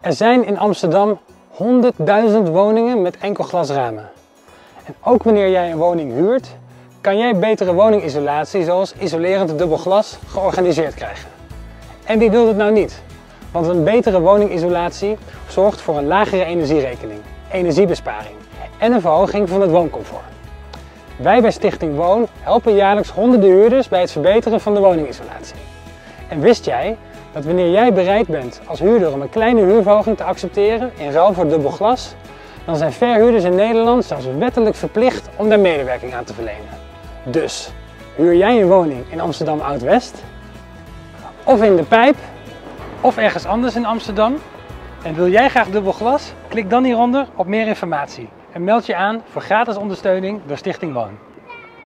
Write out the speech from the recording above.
Er zijn in Amsterdam 100.000 woningen met enkel glasramen. En ook wanneer jij een woning huurt, kan jij betere woningisolatie zoals isolerend dubbel glas georganiseerd krijgen. En wie wil het nou niet? Want een betere woningisolatie zorgt voor een lagere energierekening, energiebesparing en een verhoging van het wooncomfort. Wij bij Stichting Woon helpen jaarlijks honderden huurders bij het verbeteren van de woningisolatie. En wist jij dat wanneer jij bereid bent als huurder om een kleine huurverhoging te accepteren in ruil voor dubbel glas, dan zijn verhuurders in Nederland zelfs wettelijk verplicht om daar medewerking aan te verlenen. Dus, huur jij een woning in Amsterdam Oud-West, of in De Pijp, of ergens anders in Amsterdam, en wil jij graag dubbel glas? Klik dan hieronder op meer informatie en meld je aan voor gratis ondersteuning door Stichting Woon.